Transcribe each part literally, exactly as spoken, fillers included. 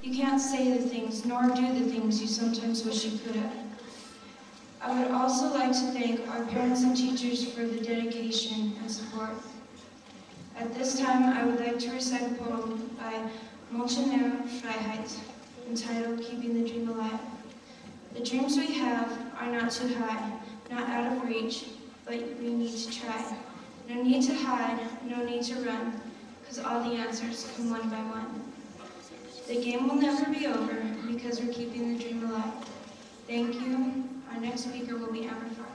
You can't say the things, nor do the things you sometimes wish you could have. I would also like to thank our parents and teachers for the dedication and support. At this time, I would like to recite a poem by Motionär Freiheit, entitled Keeping the Dream Alive. The dreams we have are not too high, not out of reach, but we need to try. No need to hide, no need to run, because all the answers come one by one. The game will never be over because we're keeping the dream alive. Thank you. Our next speaker will be Amber Farr.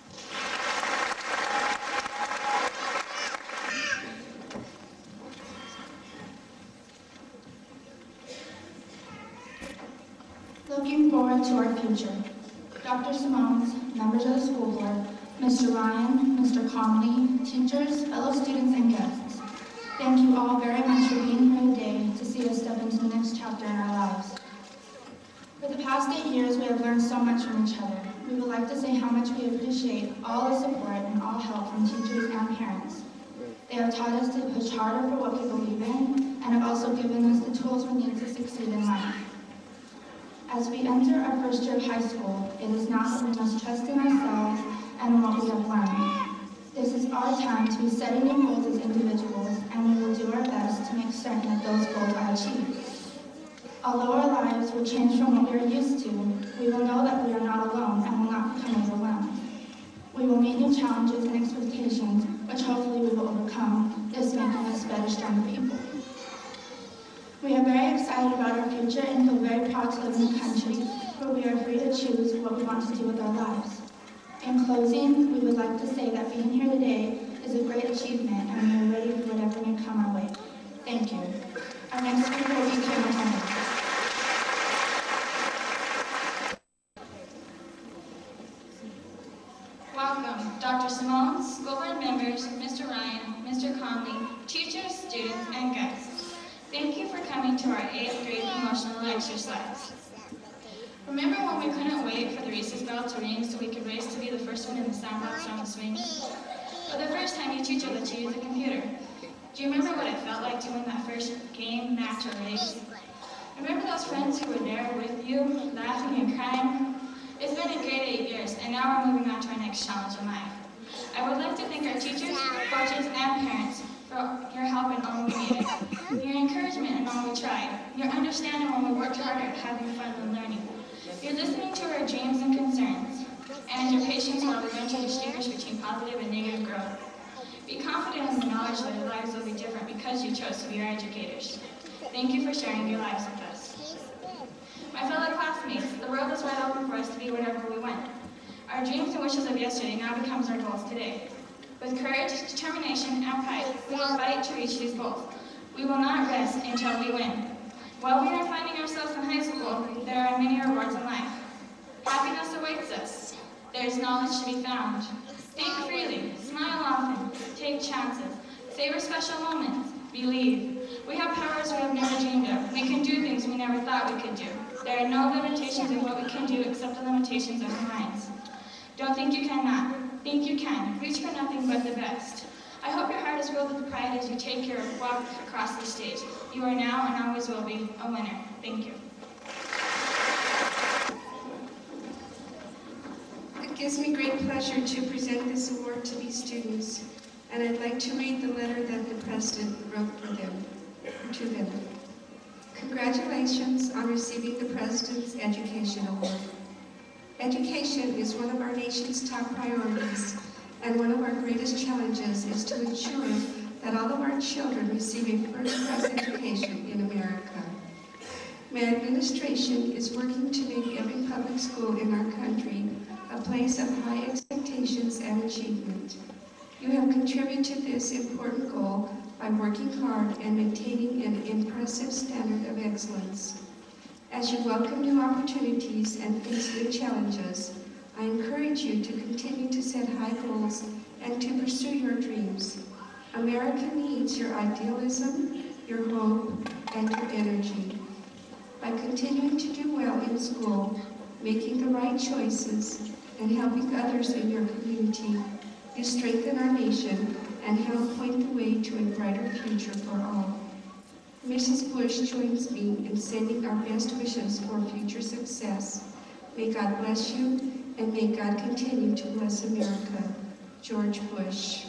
Looking forward to our future. Doctor Simons, members of the school board, Mister Ryan, Mister Comley, teachers, fellow students, and guests. Thank you all very much for being here today to see us step into the next chapter in our lives. For the past eight years, we have learned so much from each other. We would like to say how much we appreciate all the support and all help from teachers and parents. They have taught us to push harder for what we believe in, and have also given us the tools we need to succeed in life. As we enter our first year of high school, it is now that we must trust in ourselves and in what we have learned. This is our time to be setting new goals as individuals, and we will do our best to make certain that those goals are achieved. Although our lives will change from what we are used to, we will know that we are not alone and will not become overwhelmed. We will meet new challenges and expectations, which hopefully we will overcome, this making us better, stronger people. We are very excited about our future and feel very proud to live in a country where we are free to choose what we want to do with our lives. In closing, we would like to say that being here today is a great achievement, and we are ready for whatever may come our way. Thank you. Our next speaker will be Kim Manuel. Welcome, Doctor Simons, school board members, Mister Ryan, Mister Conley, teachers, students, and guests. Thank you for coming to our eighth grade promotional exercise. Remember when we couldn't wait for the recess bell to ring so we could race to be the first one in the sandbox on the swing? Or the first time your teacher let you use a computer? Do you remember what it felt like to win that first game, match, or race? Remember those friends who were there with you, laughing and crying? It's been a great eight years, and now we're moving on to our next challenge in life. I would like to thank our teachers, coaches, and parents for your help in all we needed, your encouragement in all we tried, your understanding when we worked harder at having fun and learning, your listening to our dreams and concerns, and your patience while we went to distinguish between positive and negative growth. Be confident in the knowledge that your lives will be different because you chose to be our educators. Thank you for sharing your lives with us. My fellow classmates, the world is wide open for us to be whatever we want. Our dreams and wishes of yesterday now becomes our goals today. With courage, determination, and pride, we will fight to reach these goals. We will not rest until we win. While we are finding ourselves in high school, there are many rewards in life. Happiness awaits us. There is knowledge to be found. Think freely, smile often, take chances, savor special moments, believe. We have powers we have never dreamed of. We can do things we never thought we could do. There are no limitations in what we can do except the limitations of our minds. Don't think you cannot. Think you can. Reach for nothing but the best. I hope your heart is filled with pride as you take your walk across the stage. You are now and always will be a winner. Thank you. It gives me great pleasure to present this award to these students, and I'd like to read the letter that the president wrote for them, to them. Congratulations on receiving the President's Education Award. Education is one of our nation's top priorities, and one of our greatest challenges is to ensure that all of our children receive a first-class education in America. My administration is working to make every public school in our country a place of high expectations and achievement. You have contributed to this important goal by working hard and maintaining an impressive standard of excellence. As you welcome new opportunities and face new challenges, I encourage you to continue to set high goals and to pursue your dreams. America needs your idealism, your hope, and your energy. By continuing to do well in school, making the right choices, and helping others in your community, you strengthen our nation and help point the way to a brighter future for all. Missus Bush joins me in sending our best wishes for future success. May God bless you, and may God continue to bless America. George Bush.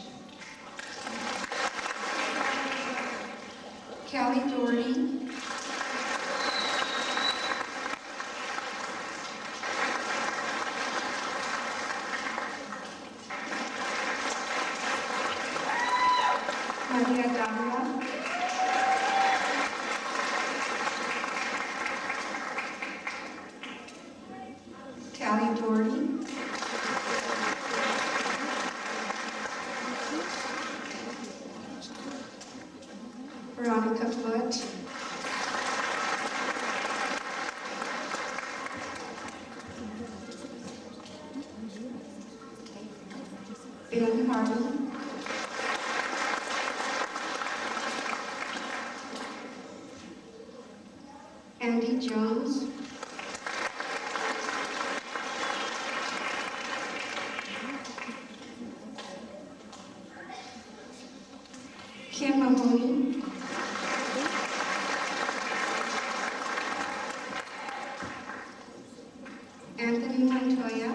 Callie Doherty. Maria Davila. Callie Doherty. Veronica Foot. Ben Hardy. Andy Jones. Kim Mahoney. Anthony Montoya.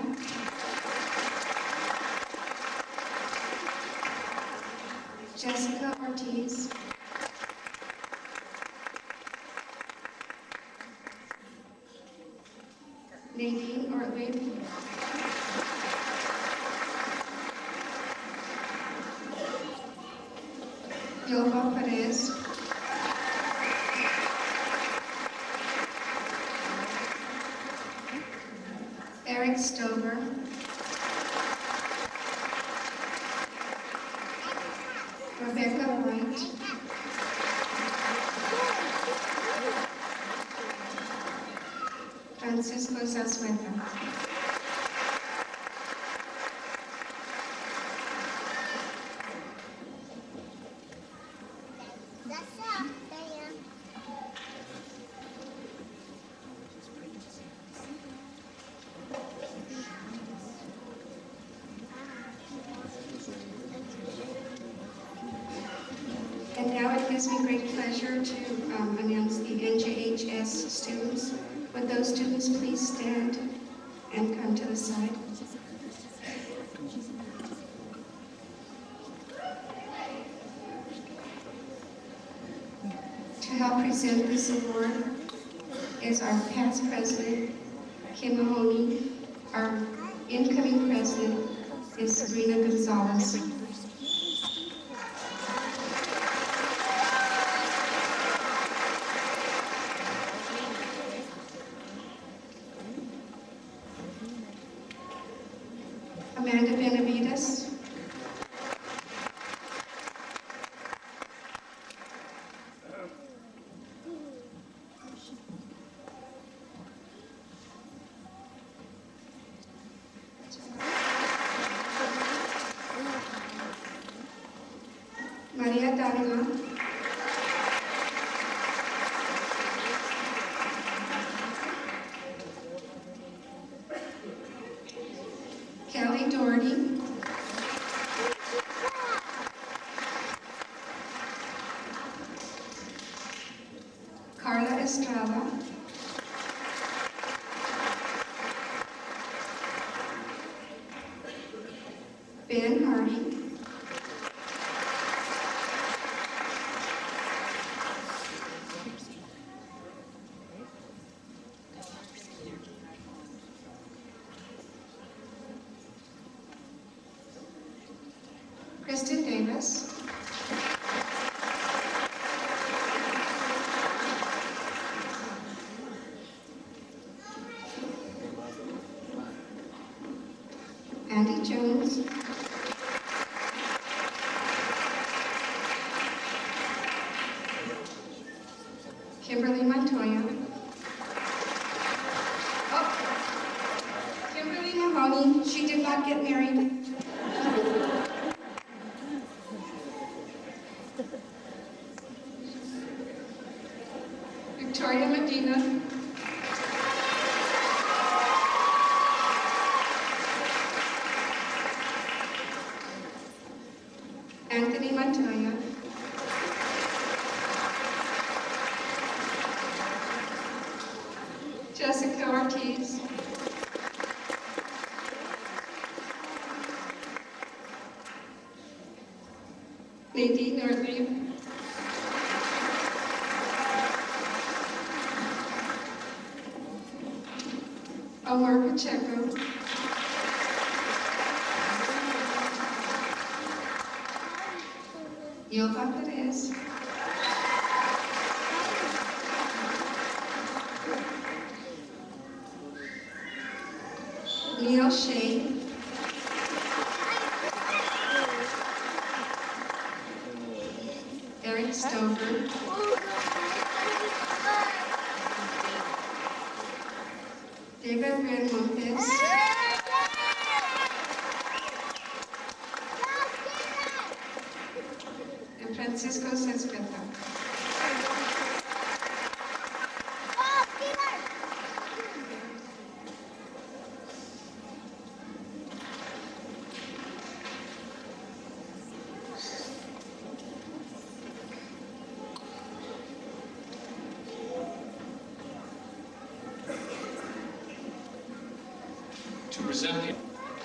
Jessica Ortiz. Nadine Ortlieb. Yoba Perez. Eric Stover. Rebecca White. Francisco Zazueta. And now it gives me great pleasure to um, announce the N J H S students. Would those students please stand and come to the side? To help present this award is our past president, Kim Mahoney. Our incoming president is Sabrina Gonzalez. Amanda Benavides. Maria Davila. Callie Doherty. Carla Estrada. Ben Hardy. Kristen Davis. Andy Jones. Kimberly Montoya. Oh, Kimberly Mahoney. She did not get married. Victoria Medina. Anthony Montoya. Ortiz. Nadine Ortlieb. Omar Pacheco. Yolva Perez. Leo Shea. Eric Stover. David Ren Montes. And Francisco Cesqueta. To present the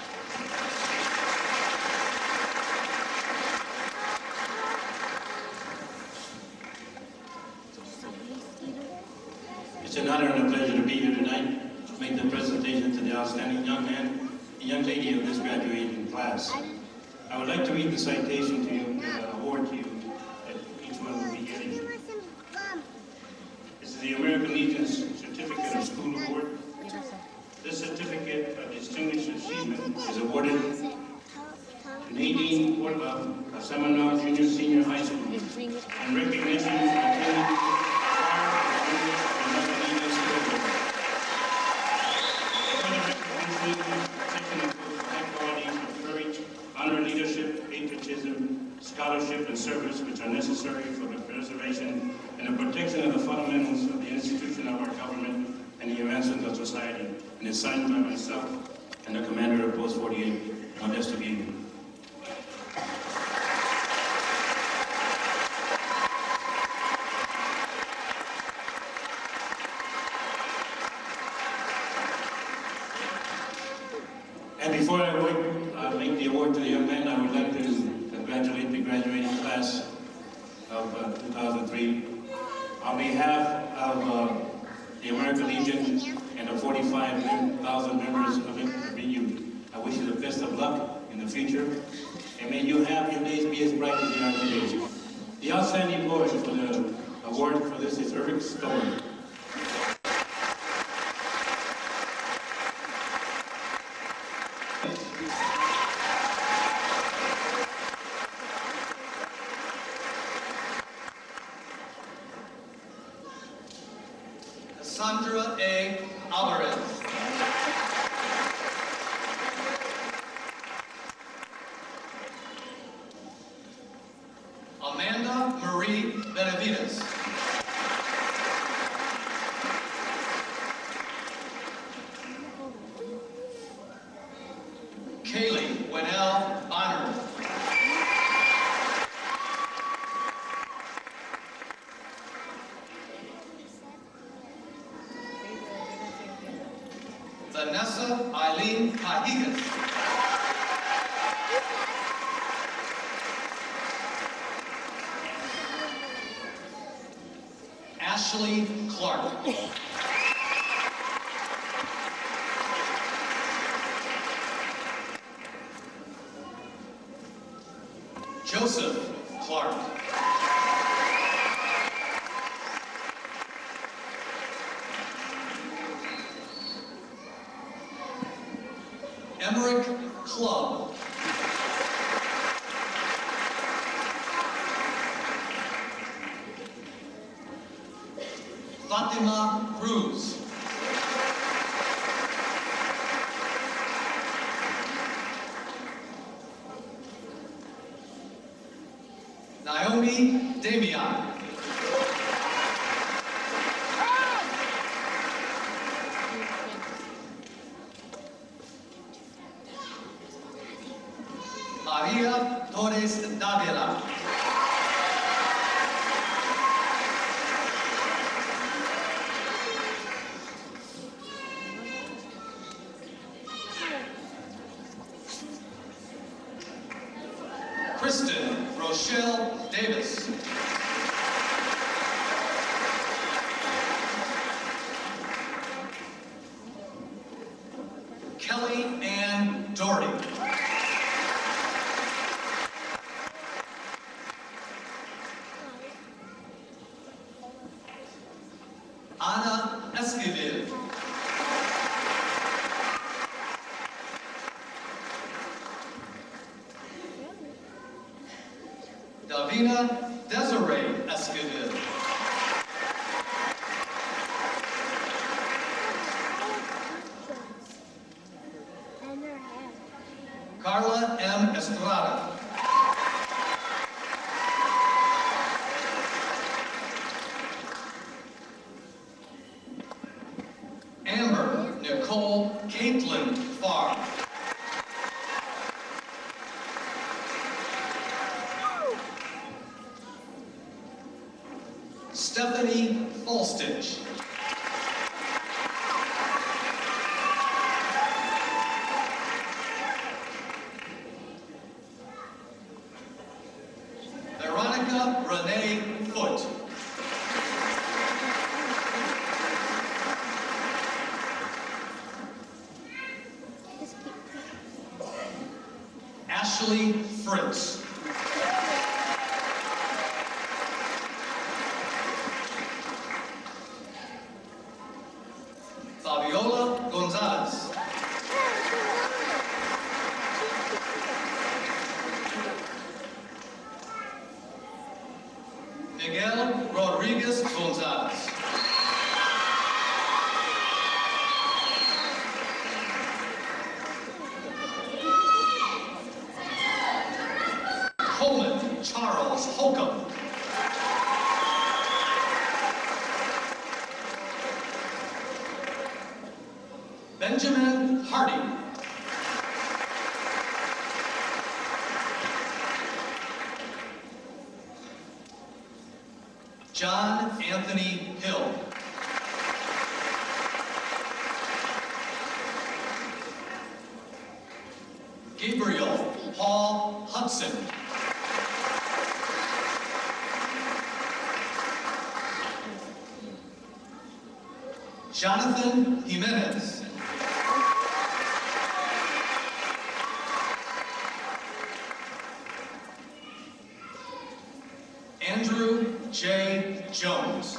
It's an honor and a pleasure to be here tonight to make the presentation to the outstanding young man and young lady of this graduating class. I would like to read the citation to you, the award to you, that each one will be getting. This is the American Legion's Certificate of School Award. This certificate of distinguished achievement is awarded to Nadine Ortlieb of Seminole Junior Senior High School in recognition of attending honor, leadership, patriotism, scholarship, and service which are necessary for the preservation and the protection of the fundamentals of the institution of our government and the advancement of society, and is signed by myself and the commander of Post forty-eight, Modesto Guillen. And before I would, uh, make the award to the young man, I would like to congratulate the graduating class of uh, two thousand three. On behalf of uh, the American Legion and the forty-five thousand members of it, I wish you the best of luck in the future, and may you have your days be as bright as they are today. The outstanding poet for the award for this is Eric Stover. Sandra A. Alvarez. Amanda Marie Benavides. Kaylee Winnell Bonner. Vanessa Eileen Cajigas. Ashley Clark. Joseph Clark. Emmerich Club. Fatima Cruz. Naomi Damian. Maria Torres Davila. Kristen Rochelle Davis. Kelly Ann Doherty. Ana Esquivel. Davina Desiree Esquivel. Carla M. Estrada. Amber Nicole Caitlin Farr. Stephanie Falstich. Veronica Renee Foote. Ashley Fritz. Fabiola Gonzalez. Miguel Rodriguez Gonzalez. Coleman Charles Holcomb. Benjamin Hardy. John Anthony Hill. Gabriel Paul Hudson. Jonathan Jimenez. Andrew J. Jones.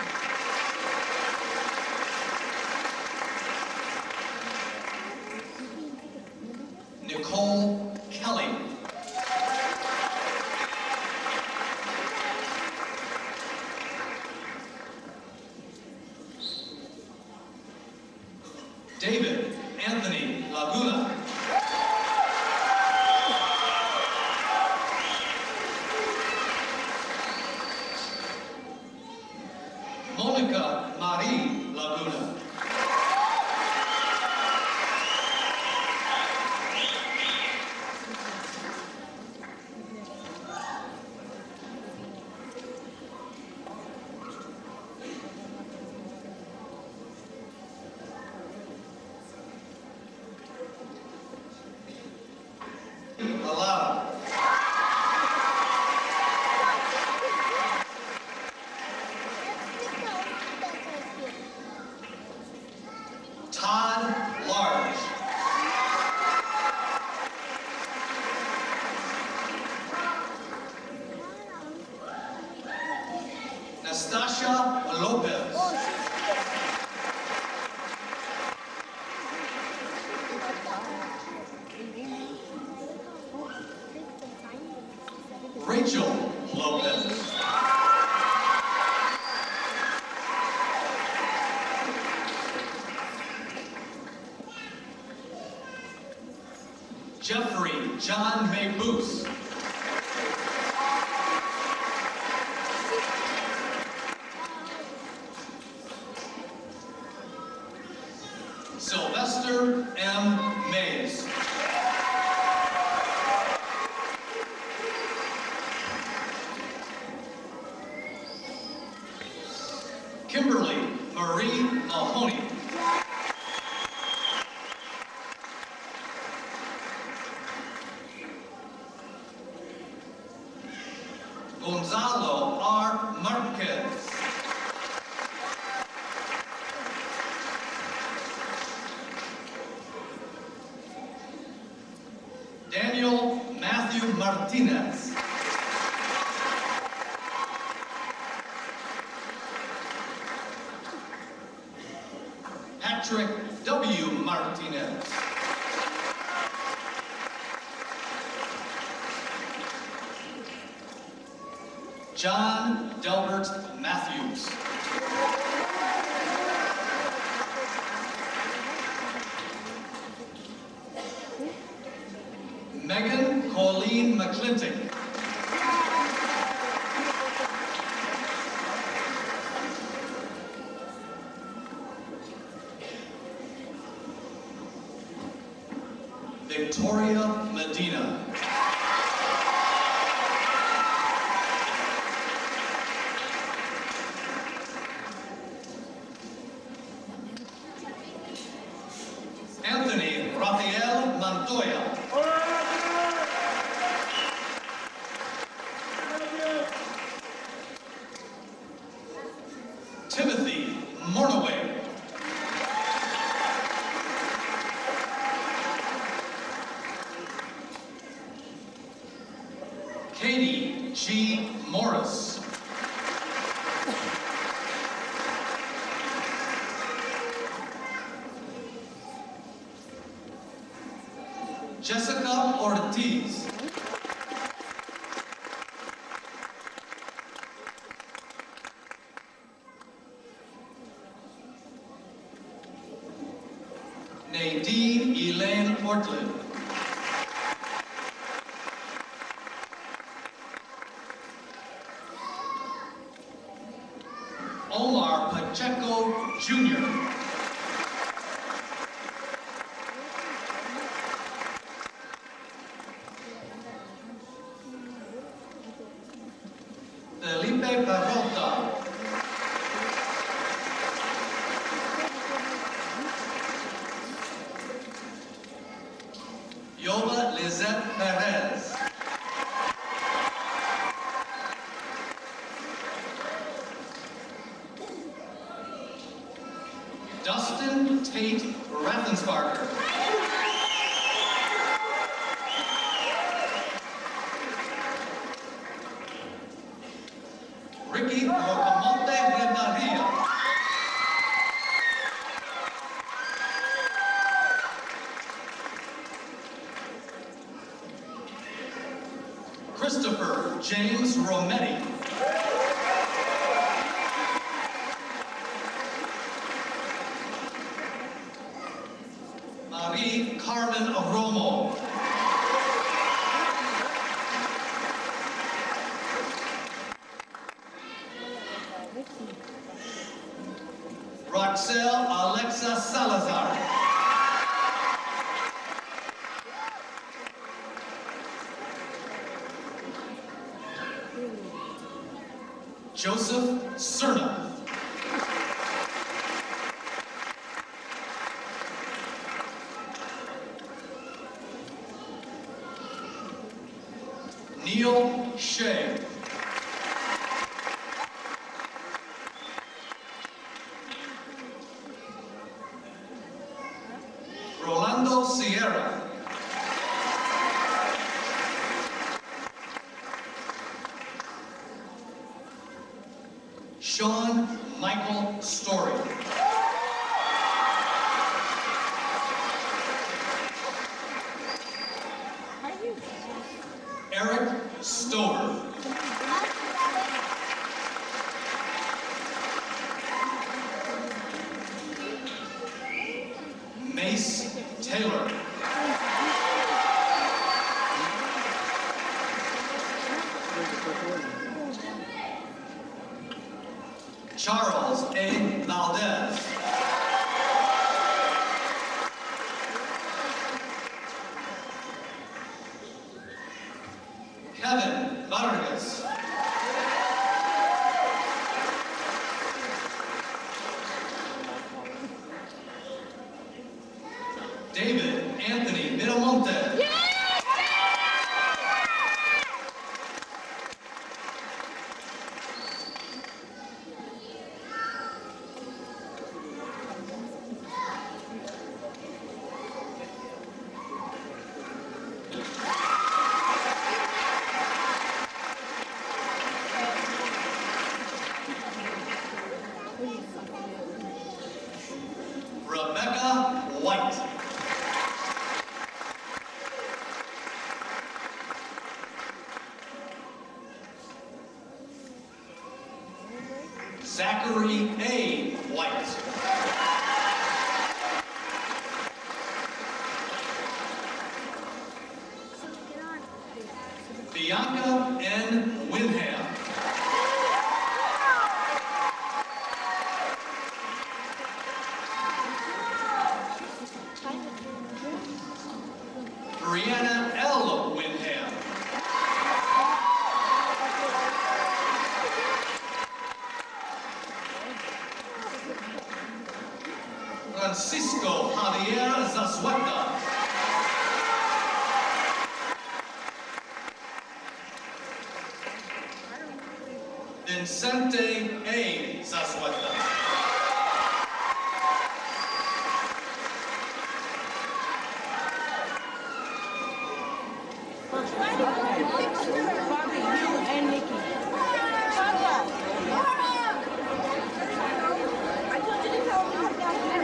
Nicole Kelly. David Anthony Laguna. Monica Marie Laguna. Alada. Todd Large. Nastasia Lopez. Rachel Lopez. Jeffrey John Maybus. Sylvester M. Mays. Kimberly Marie Mahoney. Matthew Martinez. Patrick W. Martinez. John Delbert Matthews. Megan Colleen McClintock. Victoria Medina. Anthony Rafael Montoya. Timothy Mornaway. Katie G. Morris. Jessica Ortiz. Nadine Elaine Portland. Omar Pacheco Junior Felipe Perrota. Yola Lizette Perez. Dustin Tate Rathensparker. Ricky Rocamonte Rendaria. Christopher James Rometti. Marie Carmen Romo. Roxelle Alexa Salazar. Joseph Cerna. Neil Shea. Rolando Sierra. Sean Michael Story. Eric Stover. Mace Taylor. Charles A. Valdez. Kevin Vargas. David Anthony Miramonte. Rebecca White. Zachary A. White. Bianca N. Winham. Brianna L. Winham. Francisco Javier Zazueta. Vincente A. Zazueta. Bobby, you and Nikki. I told you to tell him to come down.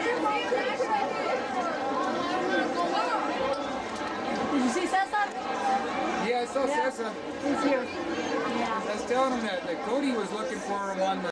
Did you see Cesar? Yeah, I saw Cesar. He's here. Yeah. I was telling him that, that Cody was looking for him on the